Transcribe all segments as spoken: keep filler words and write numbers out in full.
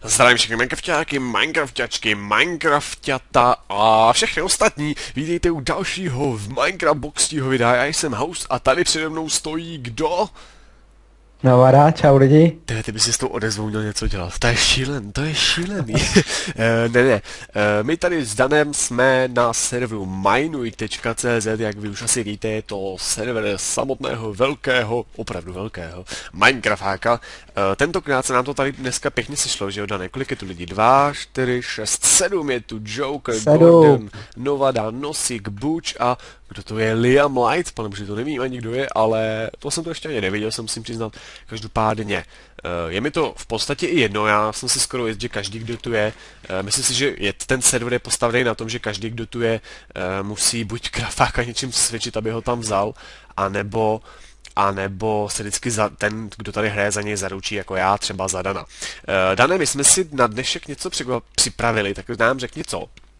Zdravím všechny Minecrafťáky, Minecrafťačky, Minecraftťata a všechny ostatní. Vítejte u dalšího v Minecraft Boxího videa. Já jsem host a tady přede mnou stojí kdo? No vada, čau lidi. Tyhle, ty bys si s tou odezvou měl něco dělat. To je šílen, to je šílený. uh, ne, ne. Uh, my tady s Danem jsme na serveru minuj tečka cé zet, jak vy už asi víte, je to server samotného velkého, opravdu velkého Minecraftáka. Uh, tentokrát se nám to tady dneska pěkně sešlo, že jo, Dane? Kolik je tu lidí? Dva, čtyři, šest, sedm je tu Joker, Sedm. Gordon, Novada, Nosik, Butch a kdo to je? Liam Light, pane bože, to nevím ani kdo je, ale to jsem to ještě ani neviděl, jsem musím přiznat. Každopádně, je mi to v podstatě i jedno, já jsem si skoro jist, že každý, kdo tu je, myslím si, že je, ten server je postavený na tom, že každý, kdo tu je, musí buď Krafáka něčím svědčit, aby ho tam vzal, anebo a nebo se vždycky za, ten, kdo tady hraje, za něj zaručí, jako já, třeba za Dana. Dane, my jsme si na dnešek něco připravili, tak nám řekni co.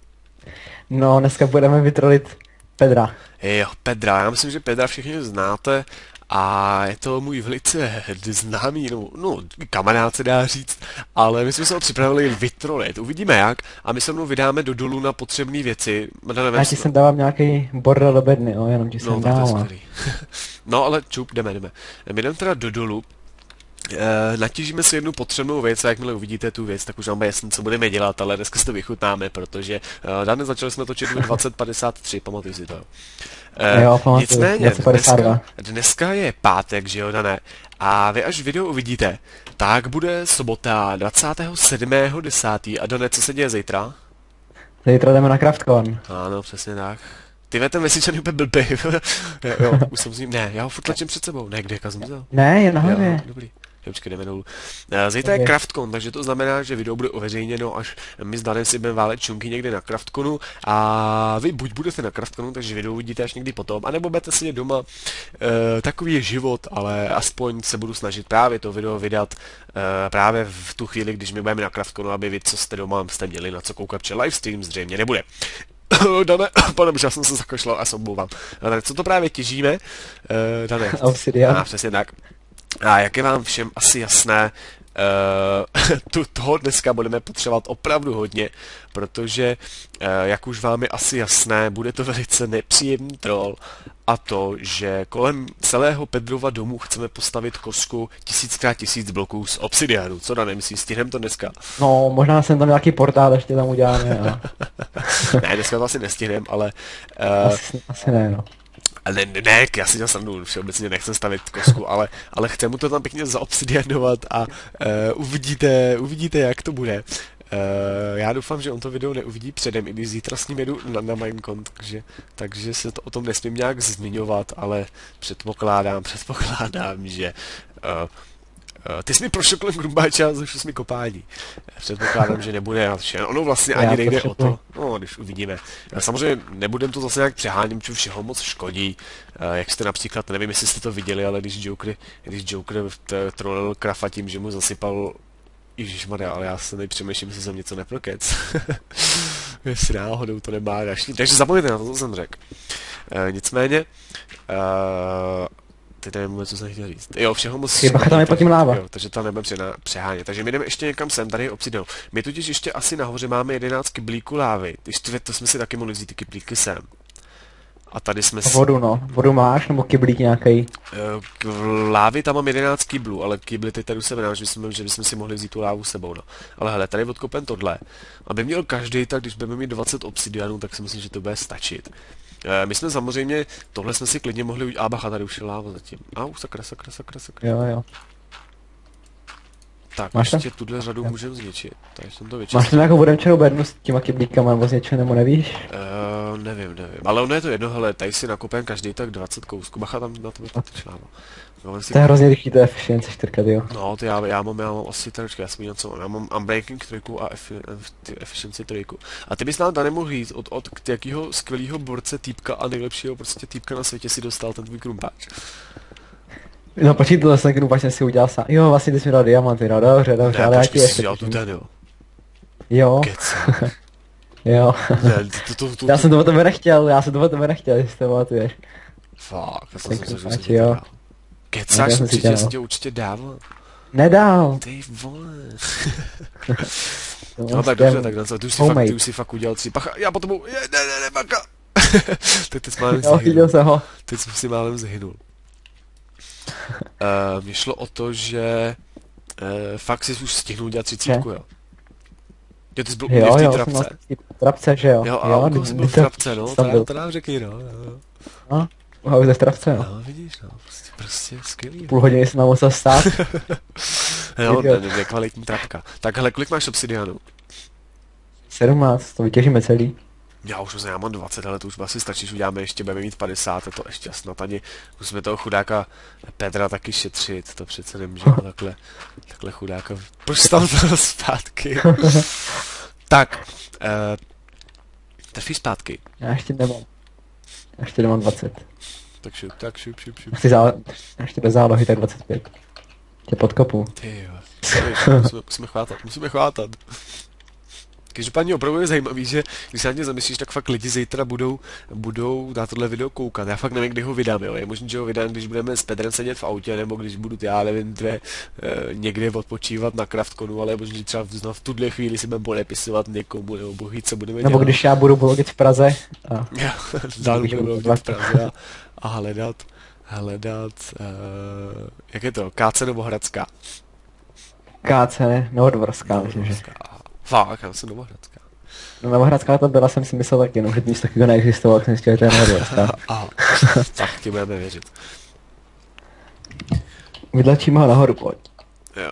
No, dneska budeme vytrolit Pedra. Jo, Pedra, já myslím, že Pedra všichni znáte a je to můj velice známý, no, no kamarád se dá říct, ale my jsme se ho připravili vytrolit, uvidíme jak a my se mnou vydáme do dolů na potřebné věci. Já ti sem dávám nějaký bordel do bedny, jo, jenom ti sem no, dávám. No ale čup, jdeme, jdeme. My jdeme teda do dolů. E, natížíme si jednu potřebnou věc a jakmile uvidíte tu věc, tak už nám bude jasný, co budeme dělat, ale dneska si to vychutnáme, protože uh, Dane, začali jsme točit v dvacet padesát tři, pamatuj si to. E, jo, pamatuj, nicméně, dneska, dneska je pátek, že jo, Dane, a vy až video uvidíte, tak bude sobota dvacátého sedmého desátého a Dane, co se děje zítra? Zítra jdeme na CraftCon. Ano, přesně tak. Ty ten vesničan je úplně blbý. Jo, už jsem s ním, ne, já ho furt tlačím před sebou, ne, kde, jak jsem vzal? Ne, je nahoře. Jo, dobrý. Počkej, jdeme dolů. Zítra je CraftCon, takže to znamená, že video bude uveřejněno, až my s Danem si budeme válet čunky někde na CraftConu a vy buď budete na CraftConu, takže video uvidíte až někdy potom, anebo budete sedět doma. E, takový je život, ale aspoň se budu snažit právě to video vydat e, právě v tu chvíli, když my budeme na CraftConu, aby vy, co jste doma, jste měli na co koukat, protože livestream zřejmě nebude. Dane, pane, já jsem se zakašlal a se omlouvám. Dane, co to právě těžíme? E, Dane. Obsidian. A přesně tak. A jak je vám všem asi jasné, uh, tu, toho dneska budeme potřebovat opravdu hodně, protože, uh, jak už vám je asi jasné, bude to velice nepříjemný troll a to, že kolem celého Pedrova domu chceme postavit kosku tisíckrát tisíc bloků z obsidianu. Co Dane, myslíš, stihneme to dneska? No, možná jsem tam nějaký portál ještě tam uděláme. A... ne, dneska to asi nestihneme, ale... Uh, asi, asi ne, no. Ne, ne, ne, já si dělám srandu, všeobecně nechci stavit kosku, ale, ale chci mu to tam pěkně zaobsidianovat a uh, uvidíte, uvidíte, jak to bude. Uh, já doufám, že on to video neuvidí předem, i když zítra s ním jedu na, na Minecon, takže, takže se to o tom nesmím nějak zmiňovat, ale předpokládám, předpokládám, že... Uh, Uh, ty jsi mi prošokl grumbáče a zrušil jsi mi kopání. Předpokládám, že nebude nadšen. Ono vlastně ani Já nejde o to. No, když uvidíme. Samozřejmě nebudem to zase nějak přeháním, protože všeho moc škodí. Uh, jak jste například, nevím, jestli jste to viděli, ale když Joker, když Joker trolil Krafa tím, že mu zasypal Ježišmarja, ale já se nejpřemýšlím, jestli jsem něco neprokec. Jestli náhodou to nemá rašní. Takže zapomeňte na to, co jsem řekl. Uh, nicméně, uh, teď nevím, co jsem chtěl říct. Jo, všeho moc... Chyba, tam je pod tím láva. Jo, takže to nebudeme přehánět. Takže my jdeme ještě někam sem, tady je obsidian. My totiž ještě asi nahoře máme jedenáct kyblíků lávy. Ještě to jsme si taky mohli vzít ty kyblíky sem. A tady jsme si... Vodu, no. Vodu máš, nebo kyblík nějaký? V lávy tam mám jedenáct kyblů, ale kybly teď tady se vydám, že bychom, že bychom si mohli vzít tu lávu sebou, no. Ale hele, tady odkopem tohle. Aby měl každý, tak když budeme mít dvacet obsidianů, tak si myslím, že to bude stačit. My jsme samozřejmě, tohle jsme si klidně mohli udělat, a bacha, tady už je láva zatím. Au, sakra, sakra, sakra, sakra. Jo, jo. Tak, máš ještě to? Tuhle řadu můžeme zničit. Tady jsem to vyčistil. Máš tam nějakou vodemčenou bednu s těma kyblíkama nebo zničenou, nebo nevíš? Uh, nevím, nevím. Ale ono je to jedno, hele, tady si nakopem každý tak dvacet kousků, bacha, tam na to vypatř láva. No, si... To je hrozně rychlý, to je efficiency čtyři, jo. No, to já, já mám, já mám asi tady, já jsem co, já mám Unbreaking tři a Efficiency tři. A ty bys nám tady mohl říct, od, od jakého skvělého borce týpka a nejlepšího prostě týpka na světě si dostal ten tvůj krumpáč. No počkej, tohle jsem krumpáč si udělal sám. Jo, vlastně ty jsi mi dal diamanty, no dobře, dobře, ne, ale počkej, já ti ještě... Ne, tu ten, jo. Jo. Jo. Ne, to, to, to, já jsem to o tebe nechtěl, já jsem to o tebe nechtěl, jestli to pamatuješ. Fakt, já jsem si krumpáč, jo. Kecáš, určitě, já jsem tě určitě dával. Nedal. Ty vole. To No tak vlastně dobře, tak na co, ty už si fakt, ty už si fakt udělal tři, pacha, já potom, je, ne, ne, ne, bacha. Tak teď málem Jo, chytil zhynul. se ho. Teď jsem si málem zhynul. Uh, mně šlo o to, že uh, fakt si už stihnul dělat třicítku, jo. Jo, ty jsi byl Jo, v té jo, trapce. jsem v trapce, že jo. Jo, a u koho jsi byl v to- trapce, no, tam to, byl. to nám řekni, no. jo. No, už v trapce, no. No, vidíš, no, prostě, prostě skvělý. Půl hodiny jsem tam musel stát. No, Viděl. ne, ne, kvalitní trapka. Tak hele, kolik máš obsidianu? sedmnáct, to vytěžíme celý. Já už vlastně já mám dvacet, ale to už asi stačí, že uděláme ještě, budeme mít padesát, a to ještě snad ani musíme toho chudáka Petra taky šetřit, to přece nemůžeme takhle, takhle chudáka, proč jsi tam dal zpátky? Tak, uh, trfí zpátky, Já ještě nemám. Já ještě nemám dvacet. tak šup, tak šup, šup, šup. Asi zá... ještě bez zálohy, tak dvacet pět. Tě podkopu. Ty jo, musíme, musíme chvátat, musíme chvátat. Každopádně opravdu je zajímavý, že když se na ně zamyslíš, tak fakt lidi zítra budou, budou na tohle video koukat. Já fakt nevím, kdy ho vydám, jo. Je možné, že ho vydám, když budeme s Pedrem sedět v autě, nebo když budu, já nevím, dvě, e, někde odpočívat na Craftconu, ale možná třeba v, v tuhle chvíli si budeme podepisovat někomu, nebo bohy, co budeme Nebo dělat. když já budu vlogit v Praze. A... Dál Když budeme budu vlogit v Praze a, a hledat, hledat, e, jak je to, Káce nebo Hradská? Káce, Novodvorská, myslím, že. Novohradská. Fakt, já jsem Novohradská. No Novohradská to byla, jsem si myslel taky, no, že nic takového neexistovalo, jak jsem zjistil, že to je Novodvorská. Aha, tak ti budeme věřit. Vydlačíme ho nahoru, pojď. Jo.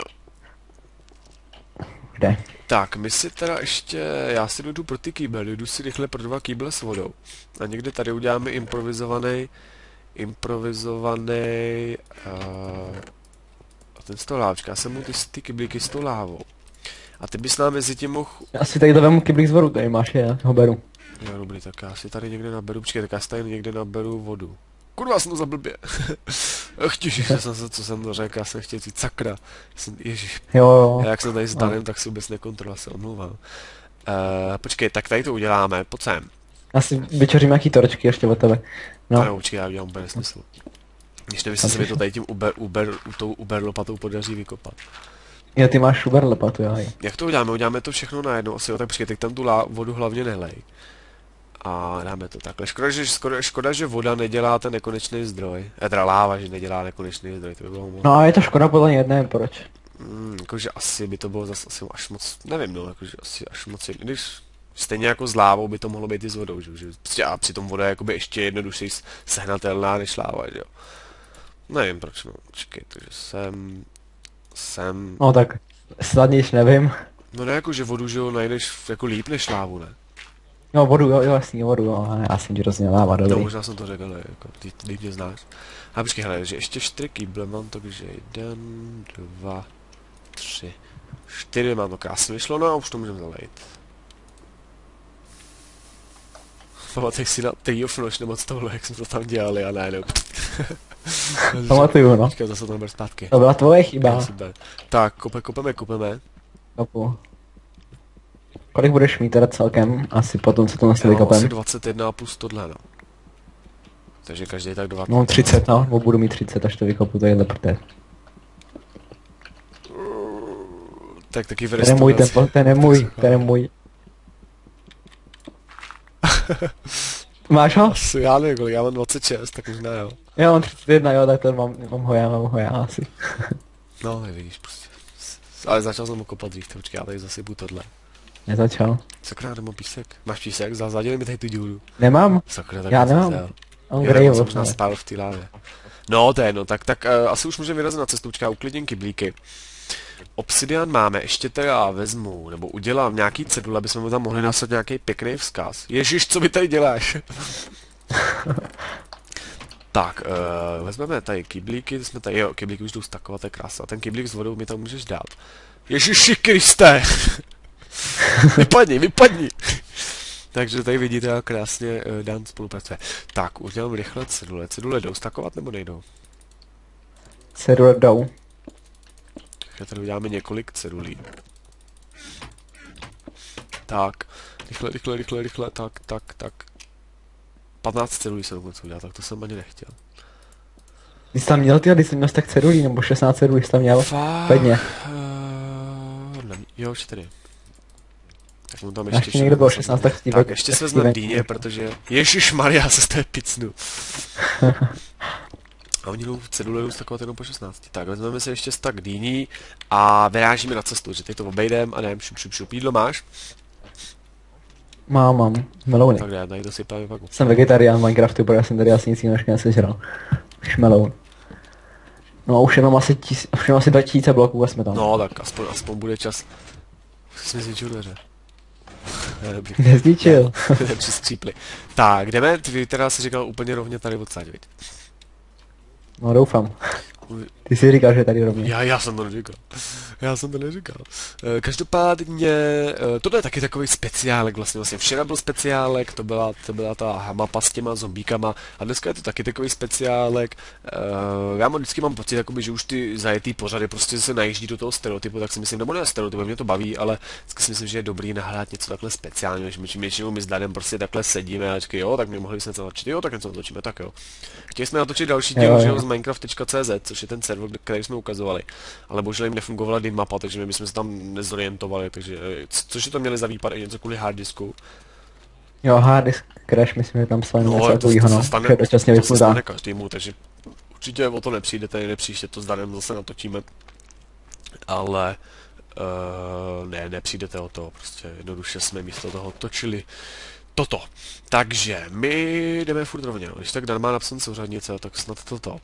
Kde? Tak, my si teda ještě, já si jdu pro ty kýble, jdu si rychle pro dva kýble s vodou. A někde tady uděláme improvizovaný, improvizovaný, uh, a ten z toho lávička, já jsem mu ty, ty kyblíky s tou lávou. A ty bys nám mezi tím mohl... Já si tady to vemu kyblík z vodu, tady máš je, já ho beru. Jo, dobrý, tak já si tady někde naberu, počkej, tak já si tady někde naberu vodu. Kurva, jsem to za blbě. Ach, těžíš, jsem se, co jsem to řekl, já jsem chtěl říct sakra. Jsem, ježiš, Jo, jo. já jak jsem tady s Danem, tak si vůbec nekontroloval, se omlouvám. Uh, počkej, tak tady to uděláme, pojď sem. Já si vyčořím nějaký torčky ještě od tebe. No. No, Ano, počkej, já udělám úplně nesmysl. Když nevím, jestli se mi to tady tím Uber, Uber, tou Uber lopatou podaří vykopat. jo, ty máš Uber lopatu, jo. Jak to uděláme? Uděláme to všechno najednou, asi jo, tak počkej, teď tam tu lá, vodu hlavně nelej. A dáme to takhle. Škoda, že, škoda, škoda, že voda nedělá ten nekonečný zdroj. Eh, teda láva, že nedělá nekonečný zdroj, to by bylo moc. No a je to škoda podle mě jedné, proč? Hmm, jakože asi by to bylo zase asi až moc, nevím no, jakože asi až moc, když stejně jako s lávou by to mohlo být i s vodou, že, že prostě a přitom voda je jakoby ještě jednodušeji sehnatelná než láva, že jo. Nevím proč, no, čekej, takže jsem, jsem, No tak, snadnějš nevím. no ne jako, že vodu, že jo, najdeš jako líp než lávu, ne? Jo, vodu, jo, jo, jasný, vodu, jo, ale já jsem ti roznělává, No, dobrý. možná jsem to řekl, ne, jako, ty, ty mě znáš. A počkej, hele, že ještě čtyři kýble mám, takže jeden, dva, tři, čtyři mám to krásně vyšlo, no a už to můžeme zalejt. Pamatuješ si na Tree Nož nebo z tohle, jak jsme to tam dělali, a ne, no. Pamatuju, no. Počkej, zase to neber zpátky. To byla tvoje chyba. Super. Tak, kope, kopeme, kopeme. Kapu. Kolik budeš mít teda celkem? Asi potom, co to na Já mám asi vykopem? dvacet jedna plus tohle, no. Takže každý tak dvacet. No třicet, no, nebo budu mít třicet, až to vykopu, to je leprté. Tak taky v Ten je můj, ten, restauraci. po- ten je můj, ten je můj. Máš ho? Asi, já nevím kolik, já mám dvacet šest, tak možná jo. Já mám třicet jedna, jo, tak to mám, mám ho já, mám ho já asi. No, nevidíš prostě. Ale začal jsem ho kopat dřív, to počkej, já tady zasypu tohle. Nezačal. Sakra, nemám písek. Máš písek? Zazaděli mi tady tu díru. Nemám, Sakra, tak já jsem nemám. vzal. on Jo, grey tak jsem od možná spál v té lávě. No, to je jedno, tak, tak uh, asi už můžeme vyrazit na cestu, počká, uklidním kyblíky. Obsidian máme, ještě teda vezmu, nebo udělám nějaký cedule, aby jsme mu tam mohli nasat nějaký pěkný vzkaz. Ježiš, co mi tady děláš? Tak, uh, vezmeme tady kyblíky, ty jsme tady, jo, kyblíky už jdou stakovat, to je krása. A ten kyblík s vodou mi tam můžeš dát. Ježiši Kriste! Vypadni, vypadni! Takže tady vidíte, jak krásně uh, Dan spolupracuje. Tak, udělám rychle cedule. Cedule jdou stakovat nebo nejdou? Cedule jdou. Takže tady uděláme několik cedulí. Tak, rychle, rychle, rychle, rychle, tak, tak, tak. patnáct cedulí jsem dokonce udělal, tak to jsem ani nechtěl. Ty jsi tam měl ty, ty jsi měl tak cedulí, nebo šestnáct cedulí jsi tam měl. Fakt? Pěkně. Uh, jo, čtyři. Tak mu tam Ještě, ještě ještě někdo byl šestnáct, tak Steve. Tak ještě se vezmeme dýně, protože... Ježišmarja, se z té picnu. A oni jdou cedule jdou takové jenom po šestnácti. Tak, vezmeme si ještě stak dýní a vyrážíme na cestu, že teď to obejdem a nevím, šup, šup, šup. Jídlo máš? Mám, mám. Melouny. Tak já najdu si právě pak. Jsem vegetarián v Minecraftu, protože já jsem tady asi nic jiného nesežral. Už meloun. No a už jenom asi, tis, už jenom asi dva tisíce bloků a jsme tam. No, tak aspoň, aspoň bude čas. Jsi mi zničil dveře. Nezničil. Přeskřípli. Tak, jdeme, ty teda si říkal úplně rovně tady odsaď, viď? No doufám. Ty si říkal, že je tady rovně. Já, já jsem to neříkal. Já jsem to neříkal. E, každopádně, e, tohle je taky takový speciálek vlastně. vlastně. Včera byl speciálek, to byla, to byla ta mapa s těma zombíkama a dneska je to taky takový speciálek. E, já mám vždycky mám pocit, jakoby, že už ty zajetý pořady prostě se najíždí do toho stereotypu, tak si myslím, nebo ne stereotypu, mě to baví, ale vždycky si myslím, že je dobrý nahrát něco takhle speciálního, že my většinou my s Danem prostě takhle sedíme a říkají, jo, tak my mohli jsme něco natočit, jo, tak něco natočíme, tak jo. Chtěli jsme natočit další díl, že jo, z Minecraft tečka cé zet, což je ten server, který jsme ukazovali, ale bohužel jim nefungovala dim mapa, takže my bychom se tam nezorientovali, takže což je to měli za výpadek, něco kvůli harddisku. Jo, harddisk crash, myslím, že tam stane No, něco to, to, takovýho, to no, se stane, že dočasně to se vypnutá. stane každému, takže určitě o to nepřijdete, i nepříště to s Danem zase natočíme, ale uh, ne, nepřijdete o to, prostě jednoduše jsme místo toho točili toto. Takže my jdeme furt rovně, no. Když tak Dan má napsat souřadnice, tak snad toto.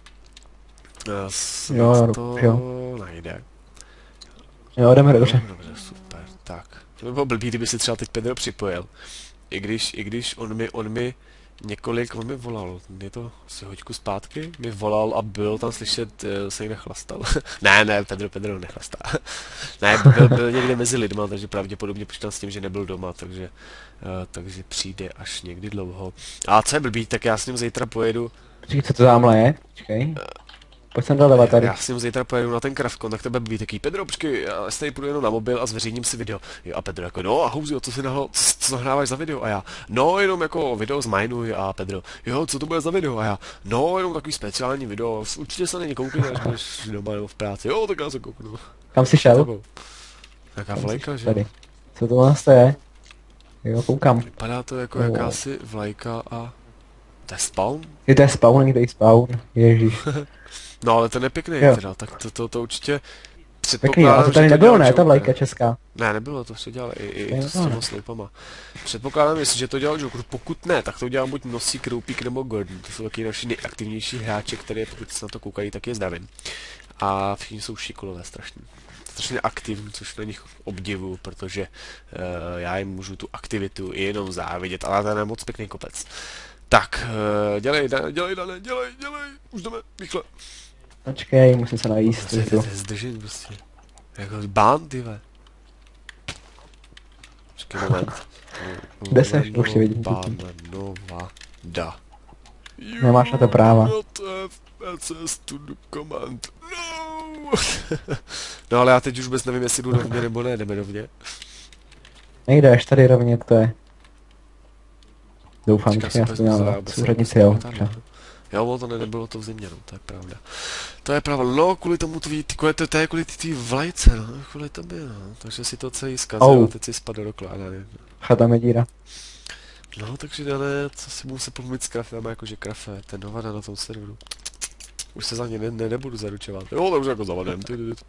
Snad Jo, to jo. najde. Jo, jdeme dobře. Dobře, super, tak. To by bylo blbý, kdyby si třeba teď Pedro připojil. I když, i když on mi, on mi několik, on mi volal, je to asi hoďku zpátky, mi volal a bylo tam slyšet, uh, se někde chlastal. ne, ne, Pedro, Pedro nechlastá. ne, byl, byl někde mezi lidma, takže pravděpodobně počítal s tím, že nebyl doma, takže, uh, takže přijde až někdy dlouho. A co je blbý, tak já s ním zítra pojedu. Počkej, co to tamhle je? Počkej. Pojď sem doleva tady. Já s ním zítra pojedu na ten Craftcon, tak tebe být taký Pedro, počkej, já si tady půjdu jenom na mobil a zveřejním si video. Jo, a Pedro jako, no a Houzio, co si nahlo, co, co nahráváš za video? A já, no jenom jako video z Mineuj a Pedro, jo, co to bude za video? A já, no jenom takový speciální video, určitě se na ně koukni, až budeš doma nebo v práci, jo, tak já se kouknu. Kam jsi šel? Jaká vlajka, že? Tady. Co to vlastně je? Jo, koukám. Vypadá to jako Oh. jakási vlajka a... To je spawn? Je to je spawn, někde je spawn. Ježíš. No ale ten je pěkný Jo. teda, tak to, to, to určitě... Pěkný, a to že tady nebylo, dělal ne, ta Joker. vlajka česká. Ne, nebylo, to se dělal i, i, i Jo, to s těma ne. slipama. Předpokládám, jestli, že to dělal Joker, pokud ne, tak to dělal buď Nosík, Roupík nebo Gordon. To jsou taky naši nejaktivnější hráči, které pokud se na to koukají, tak je zdravím. A všichni jsou šikulové strašně. Strašně aktivní, což na nich obdivu, protože uh, já jim můžu tu aktivitu i jenom závidět, ale to je moc pěkný kopec. Tak, uh, dělej, da, dělej, Dane, dělej, dělej, už jdeme, rychle. Počkej, musím se najíst. To je, to je zdržen prostě. Jako bán, ty ve. Počkej moment. Kde seš? Už tě vidím. Nova da. Nemáš na to práva. You not have access to the command. No. no ale já teď už vůbec nevím, jestli jdu rovně nebo ne, jdeme rovně. Nejdeš, tady rovně to je. Doufám, Počkej, že já si to měl vezmu na zábez, souřadnici, jo. tady, no. Jo, bylo to ne, nebylo to v zimě, no, to je pravda. To je pravda, no, kvůli tomu tvý, kvůli to, to je kvůli tvý vlajce, no, kvůli tobě, no, takže si to celý zkazil Au. a teď si spadl do kláda, ne. Chata je díra. No, takže Dané, co si budu se pomluvit s Krafem, jakože Krafe, ten Novada na tom serveru. Už se za ně ne, ne, nebudu zaručovat. Jo, to už jako zavadem.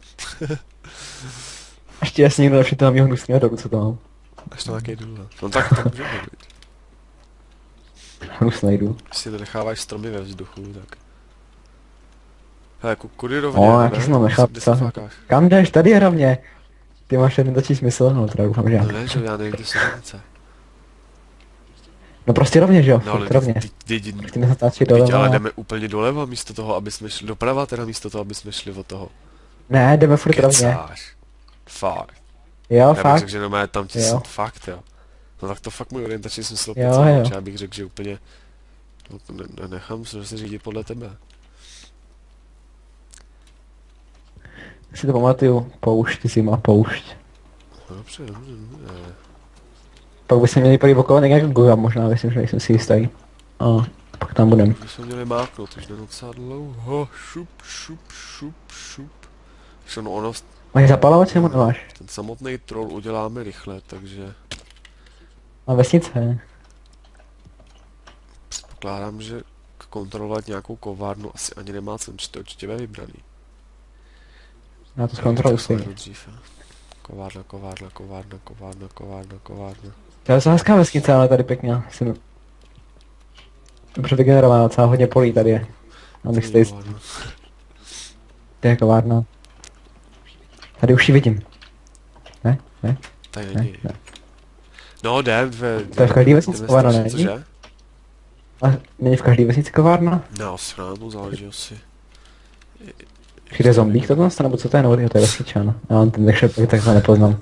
Ještě jasně někdo našli toho mýho hnusného dobu, co to mám. Až to nějaký důl. No tak to může být. Hnusnej důl. Když si to necháváš stromy ve vzduchu, tak... Hele, ku- kudy rovně, O, ne? jaký jsem mám nechal Kde se psa. flákáš? Kam jdeš? Tady je rovně. Ty máš jeden točí smysl? No, teda doufám, že No já. ne, že já nevím, kde se hranice. No prostě rovně, že jo? No ale Furt rovně. teď, teď, teď, Chceme zatáčet teď ale doleva. jdeme úplně doleva místo toho, aby jsme šli doprava, teda místo toho, aby jsme šli od toho. Ne, jdeme furt rovně. Kecáš. Fakt. Jo, Já bych fakt. řekl, že normálně tam ti Jo. jsem fakt, jo. No tak to fakt můj orientační smysl opět Jo, zná, jo. že já bych řekl, že úplně... No, to ne, ne, nechám se se řídit podle tebe. Si to pamatuju. Poušť, zima, poušť. No, dobře, dobře, dobře. Pak by se měli prý okolo nějak Goja možná, myslím, že nejsem si jistý. A. pak tam budem. Už jsme měli máknout, už jde docela dlouho. Šup, šup, šup, šup. Všechno ono, Máš zapalovač nebo nemáš? ten samotný troll uděláme rychle, takže A vesnice. předpokládám, že kontrolovat nějakou kovárnu asi ani nemá cenu, či to určitě bude vybraný. Já to zkontroluji Tak stejně. dřív, jo. Kovárna, kovárna, kovárna, kovárna, kovárna, kovárna. To je docela hezká vesnice, ale tady pěkně. Jsem dobře vygenerovaná, docela hodně polí tady je. Abych si tady... Kovárna. To je kovárna. Tady už ji vidím. Ne? Ne? Tady Ne? není. Ne. No, jdem, dvě, To je v každý vesnici kovárna, ne? Cože? A není v každý vesnici kovárna? No, asi na tom záleží asi. Přijde zombík to tam nebo co to je? Nebo to je vesničan. Já mám ten nešlepek, tak to nepoznám.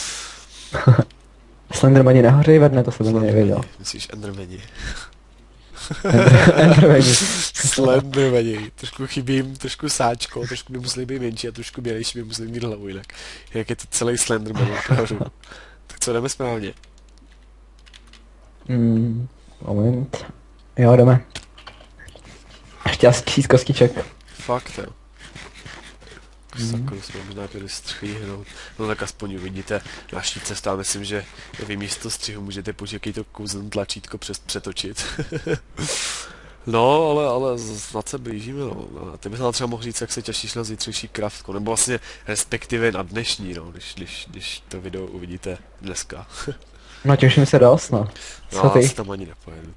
Slendermani nehořejí ve dne, to jsem ani nevěděl. Myslíš Endermani? Endermani. Slendermani. Trošku chybím, trošku sáčko, trošku by museli být menší a trošku bělejší by museli mít hlavu jinak. Jak je to celý Slenderman opravdu. Tak co, jdeme správně? Hmm, moment. Jo, jdeme. Ještě asi tisíc kostiček. Fakt, jo. Sakru, jsme možná chtěli stříhnout. No tak aspoň uvidíte naší cesta. Myslím, že vy místo střihu můžete použít to kouzelné tlačítko přes přetočit. No, ale, ale snad se blížíme, no. A ty bys nám třeba mohl říct, jak se těšíš na zítřejší kraftku, nebo vlastně respektive na dnešní, no, když, když, když to video uvidíte dneska. No těším se dost, no. No, Co ty? asi tam ani nepojedu.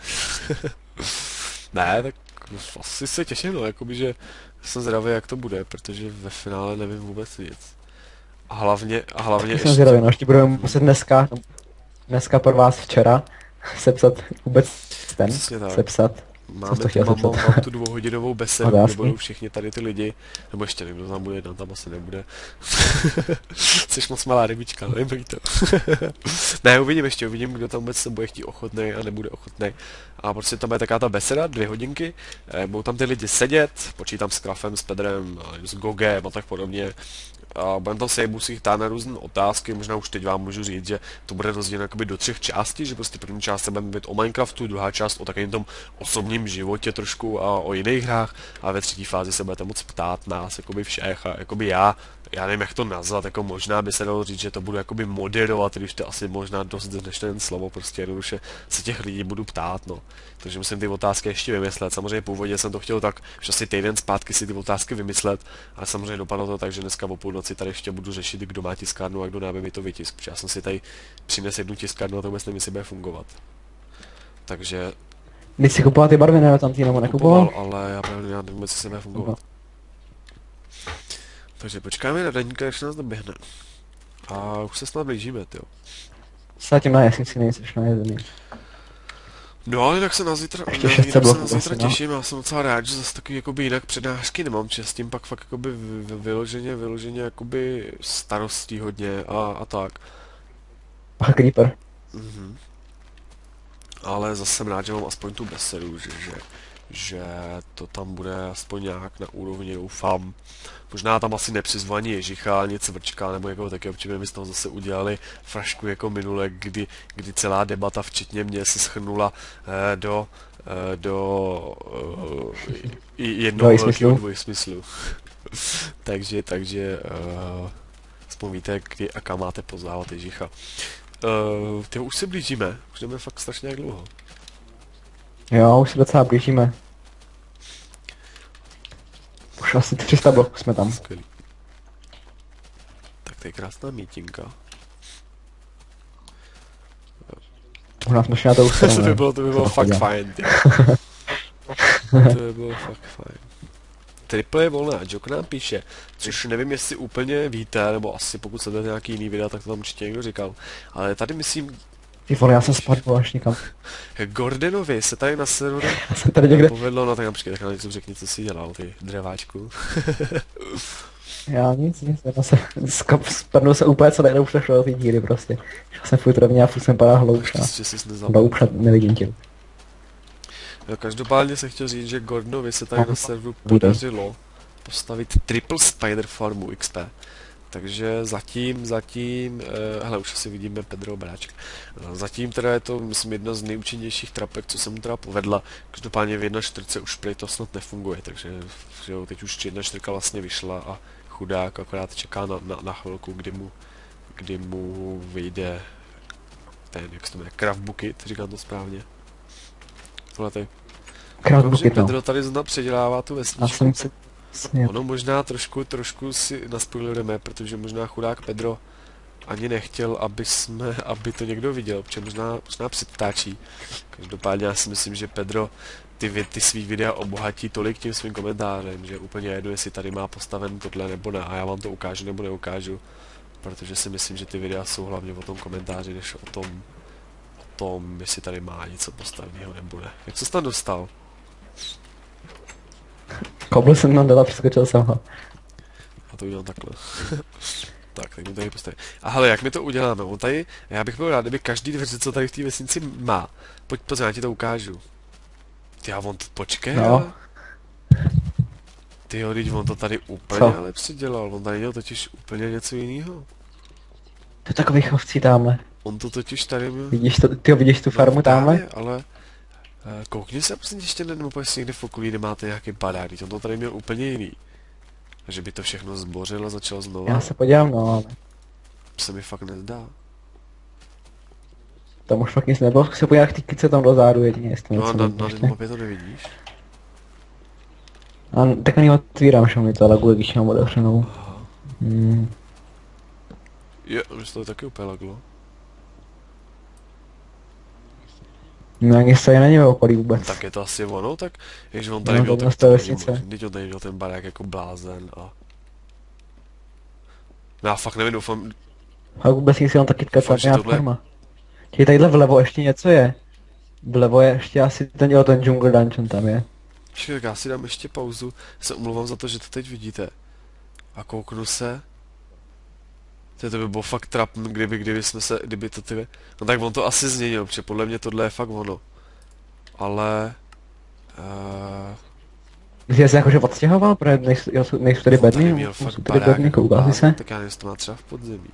Ne, tak asi se těším, no, jakoby, že jsem zvědavý, jak to bude, protože ve finále nevím vůbec nic. A hlavně, a hlavně Jsem zvědavý, no, ještě budeme muset dneska, dneska pro vás včera, sepsat vůbec ten, Přesně tak. sepsat. Máme, to chtěl mám, sepsat? mám, mám tu dvouhodinovou besedu, kde Otázky? budou všichni tady ty lidi, nebo ještě někdo tam bude, tam, tam asi nebude. Jsi moc malá rybička, nevím, jak to. Ne, uvidím ještě, uvidím, kdo tam vůbec se bude chtít ochotnej a nebude ochotnej. A prostě tam je taková ta beseda, dvě hodinky, eh, budou tam ty lidi sedět, počítám s Krafem, s Pedrem, a s Gogem a tak podobně. A budeme tam se musí ptát na různé otázky, možná už teď vám můžu říct, že to bude rozděleno jakoby do třech částí, že prostě první část se budeme mluvit o Minecraftu, druhá část o takovém tom osobním životě trošku a o jiných hrách a ve třetí fázi se budete moc ptát nás, jakoby všech a jakoby já, já nevím jak to nazvat, jako možná by se dalo říct, že to budu jakoby moderovat, když to asi možná dost dnešné slovo, prostě jednoduše se těch lidí budu ptát, no. Takže musím ty otázky ještě vymyslet, samozřejmě původně jsem to chtěl tak, že asi týden zpátky si ty otázky vymyslet, ale samozřejmě dopadlo to tak, že dneska o půlnoci tady ještě budu řešit, kdo má tiskárnu a kdo ne, aby mi to vytisk, protože já jsem si tady přinesl jednu tiskárnu a to vůbec nevím, jestli bude fungovat. Takže Když si kupoval ty barvy, ne, tam ty nebo nekupoval? ale já právě já nevím, jestli se bude fungovat. Takže počkáme na Daníka, až nás doběhne. A už se snad blížíme, jo. Zatím na jesnici nejseš na jezený. No ale tak se na zítra, Ještě na, šest jinak se bloků na zítra asi, no. těším, já jsem docela rád, že zase takový jakoby jinak přednášky nemám, že s tím pak fakt jakoby vy- vy- vyloženě, vyloženě jakoby starostí hodně a, a tak. A Creeper. Mhm. Ale zase jsem rád, že mám aspoň tu besedu, že, že, že to tam bude aspoň nějak na úrovni, doufám. Možná tam asi nepřizvaní Ježicha, ani Cvrčka, nebo jako taky občivě by z toho zase udělali frašku jako minule, kdy, kdy celá debata, včetně mě, se schrnula eh, do, eh, do eh, i- jednoho Dvojsmyslu. velkého dvojsmyslu. takže, takže eh, aspoň víte, kdy a kam máte poznávat Ježicha. Uh, ty už se blížíme, už jdeme fakt strašně jak dlouho. Jo, už se docela blížíme. Už asi tři sta bloků jsme tam. Skvělý. Tak to je krásná mítinka. Možná jsme šli na to už to by bylo, to by bylo fakt fajn, ty. To by bylo fakt fajn. Triple je volná, Jok nám píše, což nevím, jestli úplně víte, nebo asi pokud se dáte nějaký jiný videa, tak to tam určitě někdo říkal. Ale tady myslím, Ty vole, já jsem spadl až nikam. Gordonovi se tady na serveru Já jsem tady někde. povedlo, no tak nám počkej, tak nám něco řekni, co jsi dělal, ty dřeváčku. Já nic, nic, já se skap, spadnul se úplně co nejde, už to šlo do té díry prostě. Šel jsem furt rovně a furt jsem padal hloubš a Že jsi nezal. hloubš a nevidím tě. Jo, každopádně se chtěl říct, že Gordonovi se tady na serveru Bude. podařilo postavit triple spider farmu X P. Takže zatím, zatím, uh, hele, už asi vidíme Pedro Bráčka. Uh, zatím teda je to, myslím, jedna z nejúčinnějších trapek, co se mu teda povedla. Každopádně v jedna čtyřce už prej to snad nefunguje, takže že jo, teď už jedna čtyřka vlastně vyšla a chudák akorát čeká na, na, na chvilku, kdy mu, kdy mu vyjde ten, jak se to jmenuje, Craft Bucket, říkám to správně. Tohle tady. Craft Bucket, no. Pedro tady zna předělává tu Já vesničku. jsem si... Ono možná trošku, trošku si naspoilerujeme, protože možná chudák Pedro ani nechtěl, aby jsme, aby to někdo viděl, protože možná, možná předtáčí. Každopádně já si myslím, že Pedro ty, vy- ty svý videa obohatí tolik tím svým komentářem, že úplně jedno, jestli tady má postaven tohle nebo ne, a já vám to ukážu nebo neukážu, protože si myslím, že ty videa jsou hlavně o tom komentáři, než o tom, o tom, jestli tady má něco postaveného nebo ne. Jak se tam dostal? Koupil jsem tam dala, přeskočil jsem ho. A to udělám takhle. Tak, tak mi tady postavím. A hele, jak my to uděláme? On tady, já bych byl rád, kdyby každý dveře, co tady v té vesnici má. Pojď, pozor, já ti to ukážu. Ty a on to, počkej, No. ale. Ty jo, teď on to tady úplně Co? ale přidělal, on tady měl totiž úplně něco jiného. To je takový chovcí tamhle. On to totiž tady měl... Vidíš to, ty vidíš tu farmu No, tamhle? právě, ale... eh, Koukni se, prostě ještě ne, nebo jestli někde v okolí nemáte nějaký barák, teď on to tady měl úplně jiný. Že by to všechno zbořil a začal znova. Já se podívám, no, ale Se mi fakt nezdá. tam už fakt nic nebylo, zkus se podívat ty kyce tam dozadu jedině, jestli No a něco na, vidíš, na ne? mapě to nevidíš? A tak ani otvírám, že mi to laguje, když mám otevřenou. Aha. Hmm. Je, že to je taky úplně laglo. No ani se není ve okolí vůbec. Tak je to asi ono, tak když on tady No, měl, to tak z té to není vesnice. možný. Teď on tady měl ten barák jako blázen a... No já fakt nevím, doufám, A vůbec nic, jenom ta kytka Fakt, tam že nějak tohle- farma. Čili tadyhle vlevo ještě něco je. Vlevo je ještě asi ten, jo, ten jungle dungeon tam je. Čili, já si dám ještě pauzu, se omlouvám za to, že to teď vidíte. A kouknu se. To, to by bylo fakt trap, kdyby, kdyby jsme se, kdyby to ty... No tak on to asi změnil, protože podle mě tohle je fakt ono. Ale... Uh, Myslíš, že se jakože odstěhoval, protože nejsou, jo, jsou- nejsou tady on tady bedny, měl no, fakt jsou tady barák bedny, jako koukal jsi blázen, se? tak já nevím, jestli to má třeba v podzemí.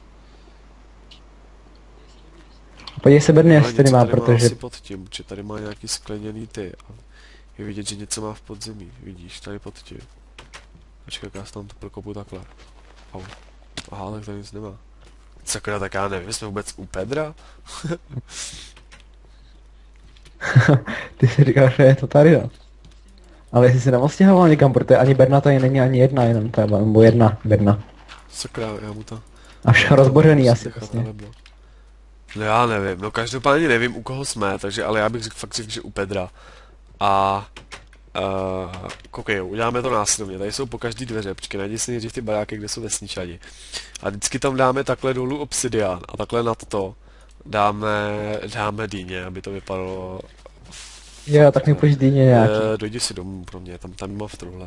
Podívej se bedny, Ale jestli tady něco má, tady má protože asi pod tím, že tady má nějaký skleněný ty. A je vidět, že něco má v podzemí, vidíš, tady pod tím. Počkej, jak já si tam to prokopu takhle. Au. Aha, tak tady nic nemá. Sakra, tak já nevím, jsme vůbec u Pedra? ty si říkáš, že je to tady, no. Ale jestli se neodstěhoval někam, protože ani bedna tady není ani jedna, jenom ta, nebo jedna bedna. Sakra, já mu to... Až rozbořený asi nechat, vlastně. ale bylo. No já nevím, no každopádně nevím, u koho jsme, takže, ale já bych řekl, fakt řekl, že u Pedra. A... Uh, koukej, jo, uděláme to následovně, tady jsou po každý dveře, počkej, najdi si nejdřív ty baráky, kde jsou vesničani. A vždycky tam dáme takhle dolů obsidian a takhle nad to dáme, dáme dýně, aby to vypadalo... Jo, tak mi pojď dýně nějaký. E, dojdi si domů pro mě, tam, tam mám v truhle.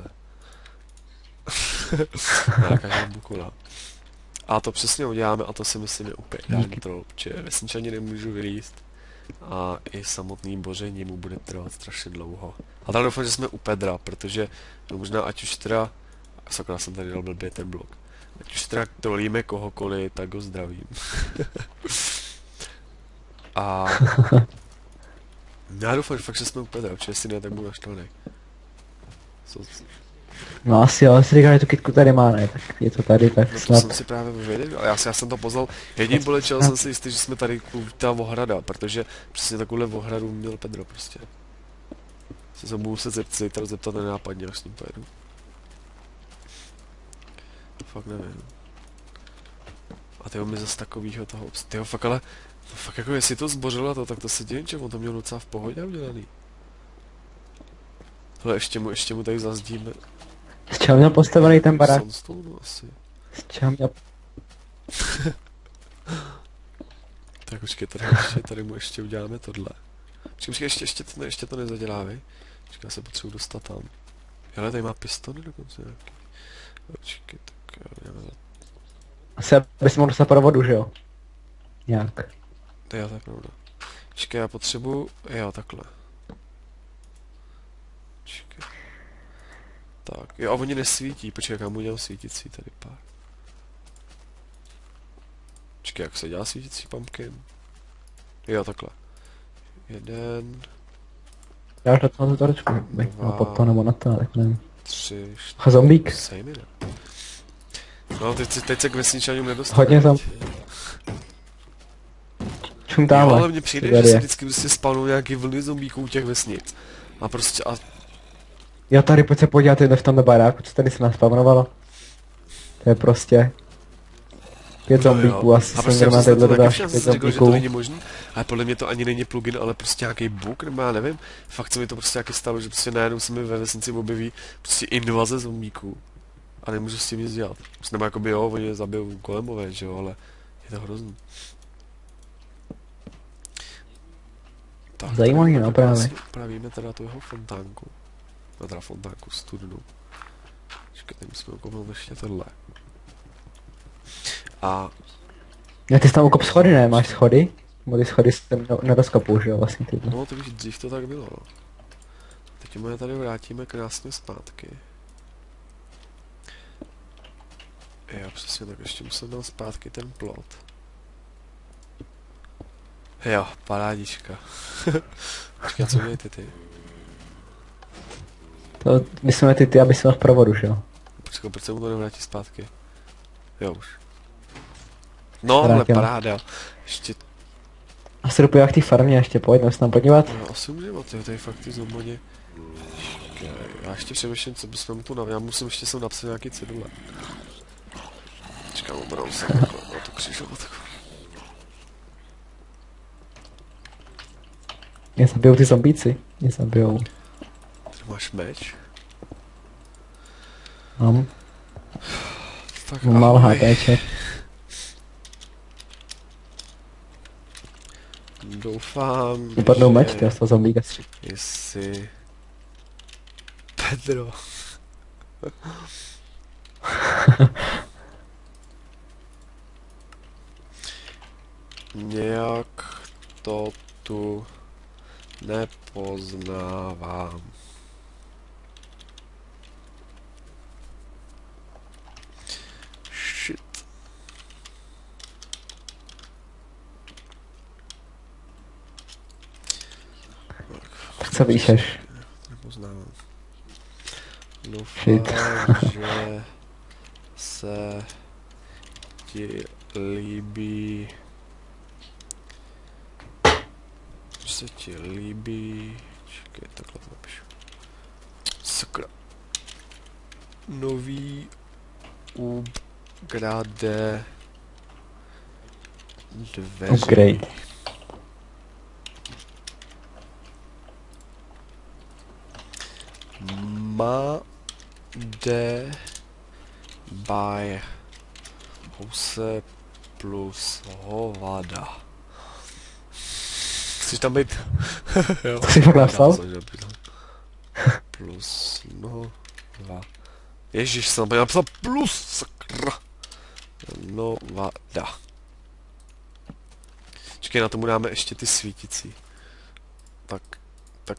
Nějaká žambukula. A to přesně uděláme a to si myslím je úplně ideální troll, protože vesničani nemůžu vylíst. A i samotný boření mu bude trvat strašně dlouho. A tady doufám, že jsme u Pedra, protože no možná ať už teda... Sakra, jsem tady dal blbě ten blok. Ať už teda trolíme kohokoliv, tak ho zdravím. A... Já doufám, že fakt, že jsme u Pedra, protože jestli ne, tak budu naštvaný. Co- No asi jo, ale si říká, že tu kytku tady má, ne, tak je to tady, tak No to snad. jsem si právě věděl, ale já, si, já jsem to poznal. Jedním bolečel jsem si jistý, že jsme tady u ta ohrada, protože přesně takovouhle ohradu měl Pedro prostě. Se se budu muset zeptat, zítra zeptat nenápadně, až s ním pojedu. Fakt nevím. A tyho mi zase takovýho toho, tyho fakt ale, to fakt jako jestli to zbořilo to, tak to se divím, že on to měl docela v pohodě udělaný. Hele, ještě mu, ještě mu tady zazdíme. Z čeho měl postavený ten barák? Sunstone, no asi. Z čeho měl... Tak počkej, tady, ještě, tady mu ještě uděláme tohle. Počkej, počkej, ještě, ještě, to, ne, ještě to nezadělávej. Počkej, já se potřebuji dostat tam. Hele, tady má pistony dokonce nějaký. Počkej, tak já uděláme za... Asi abys mohl dostat provodu, že jo? Nějak. To je, to je pravda. Počkej, já potřebuji, jo, takhle. Počkej. Tak, jo, a oni nesvítí, počkej, jak já mu udělám svítící tady pár. Počkej, jak se dělá svítící pumpkin? Jo, takhle. Jeden, Já už na tu torečku, bych měl pod to nebo na to, tak nevím. tři, A zombík. čtyři, sejmy, ne? No, teď, se- teď se k vesničanům nedostane. Hodně tam. Čum Jo, tamhle. ale mně přijde, že se vždycky prostě spawnou nějaký vlny zombíků u těch vesnic. A prostě, a Jo, tady pojď se podívat, je to v tomhle baráku, co tady se naspavnovalo. To je prostě... Pět zombíků, asi a jsem prostě měl já na jsem téhle to taky další všel, pět jsem řekl, že to zombíků. není možný, ale podle mě to ani není plugin, ale prostě nějaký bug, nebo já nevím. Fakt se mi to prostě taky stalo, že prostě najednou se mi ve vesnici objeví prostě invaze zombíků. A nemůžu s tím nic dělat. Prostě nebo jakoby jo, oni je zabijou kolemové, že jo, ale je to hrozný. Tak, Zajímavý, tady no, takhle právě. si Upravíme teda tu jeho fontánku. No teda fontánku studnu. Počkejte, musíme koupnout ještě tohle. A Já ty jsi tam ukop schody, ne? Máš schody? Bo ty schody se ne- nerozkopou, že jo, vlastně tyhle. no, to víš, dřív to tak bylo, no. Teď mu je tady vrátíme krásně zpátky. Jo, přesně tak, ještě musím dát zpátky ten plot. Jo, parádička. Počkej, co dějete ty? To myslíme ty ty, aby si měl v provodu, že jo? Počkej, proč se mu to nevrátí zpátky? Jo, už. No, ale Vrátil. paráda. Ještě, A se dopojím k té farmě ještě, pojď, jdem se tam podívat. no, asi můžeme, ty tady fakt ty zomboni. Počkej, já ještě přemýšlím, co bychom mu tu nav... Já musím ještě sem napsat nějaký cedule. Počkej, obrám se takhle, na tu křižovatku. Mě zabijou ty zombíci. Mě zabijou. Tady máš meč. Mám. Tak Mám málo ahoj. HPček. Doufám, Vypadnou že... meč, ty z toho zombíka. Jestli... Pedro. Nějak to tu nepoznávám. Shit. Tak co píšeš? Nepoznávám. Shit. Doufám, že se ti líbí. Že se ti líbí. Čekaj, takhle to napíšu. Sakra. Nový upgrade dveří. Upgrade. Ma de by house plus hovada. Chceš tam být? Jo. To jsi fakt napsal? Dá se, že napsal. Plus no dva. Ježíš, jsem tam napsal plus, sakra. No vada. Čekej, na tomu dáme ještě ty svítící. Tak, tak.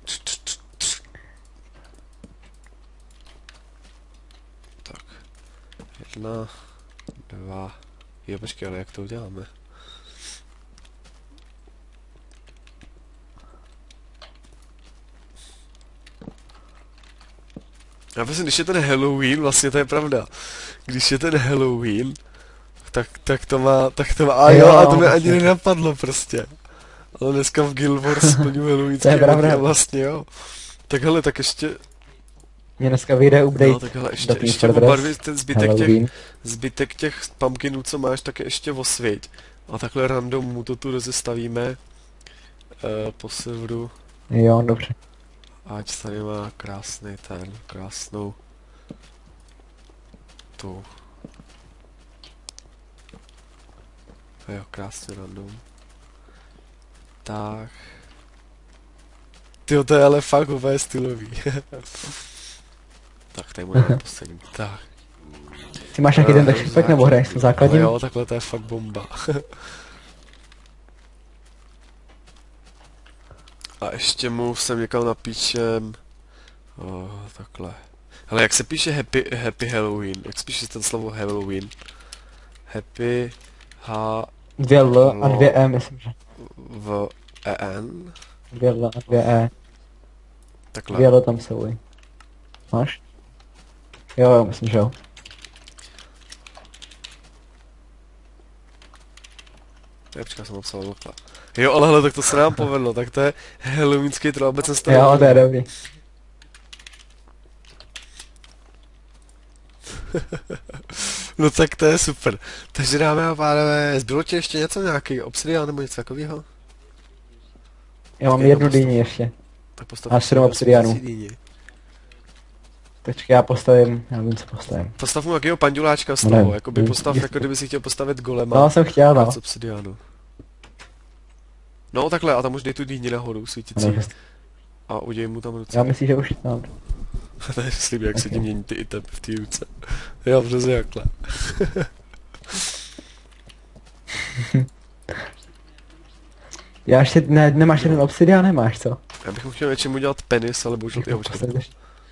Tak. Jedna, dva. Jo, počkej, ale jak to uděláme? Já myslím, když je ten Halloween, vlastně to je pravda. Když je ten Halloween, tak, tak to má, tak to má, a jo, a to mi ani nenapadlo prostě. Ale dneska v Guild Wars splňu halloweenský To je pravda. vlastně, jo. Tak hele, tak ještě, Mě dneska vyjde update. no tak hele, ještě, do Team ještě Fortress, obarvit ten zbytek těch, Halloween. zbytek těch pumpkinů, co máš, tak je ještě osvěť. A takhle random mu to tu rozestavíme uh, po serveru. Jo, dobře. Ať tady má krásný ten, krásnou tu. Jo, krásně random. Tak. Tyjo, to je ale fakt úplně stylový. Tak, tady můžeme poslední. Tak. Ty máš nějaký ten Eh, texture pack nebo hraješ s No základním? jo, takhle to je fakt bomba. A ještě mu sem někam napíšem... Oh, takhle. Hele, jak se píše happy, happy Halloween? Jak se píše ten slovo Halloween? Happy H, Dvě L a Lo. dvě E, myslím, že. V, E, N. Dvě L a dvě E. Takhle. Dvě L tam jsou. Máš? Jo, jo, myslím, že jo. Já počkej, jsem napsal lokla. Jo, ale hele, tak to se nám povedlo, tak to je halloweenský troll, vůbec jsem z toho Jo, to je nevěděl. dobrý. No tak to je super. Takže dáme a pánové, zbylo ti ještě něco, nějaký obsidian nebo něco takového? Já mám Počkej, jednu to postav- dýni ještě. Tak postav A sedm obsidianů. Počkej, já postavím, já vím, co postavím. Postav mu jakýho panduláčka z No toho, nevím, jakoby nevím, postav, jestli- jako kdyby si chtěl postavit golema. No, jsem chtěl, no. Z obsidianu. No takhle, a tam už dej tu dýni nahoru, svítící. no A uděj mu tam ruce. já myslím, že už tam. To je slib, jak se Ok. ti mění ty item v té ruce. Jo, přesně jakhle. Já ještě, ne, nemáš jeden obsidian, nemáš, co? Já bych mu chtěl něčím udělat penis, ale bohužel ty Jak ho to počkej. postavíš?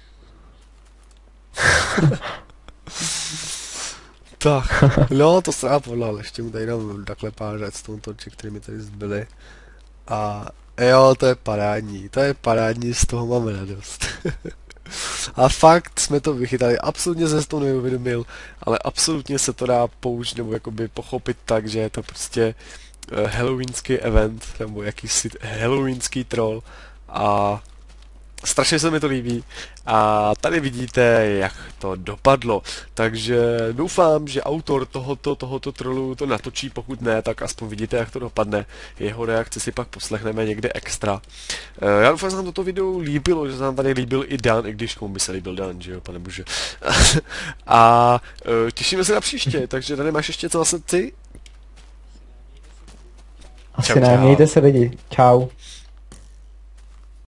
Tak, no to se nám povedlo, ale ještě mu tady dám takhle pár redstone torček, které mi tady zbyly. A jo, to je parádní, to je parádní, z toho máme radost. A fakt jsme to vychytali, absolutně se to neuvědomil, ale absolutně se to dá použít nebo jakoby pochopit tak, že je to prostě uh, halloweenský event, nebo jakýsi halloweenský troll a strašně se mi to líbí a tady vidíte, jak to dopadlo. Takže doufám, že autor tohoto, tohoto trollu to natočí, pokud ne, tak aspoň vidíte, jak to dopadne. Jeho reakci si pak poslechneme někde extra. E, já doufám, že se nám toto video líbilo, že se nám tady líbil i Dan, i když komu by se líbil Dan, že jo, pane bože. A e, těšíme se na příště, takže tady máš ještě co vlastně ty? Asi Čau, ne, čau. mějte se lidi. Čau.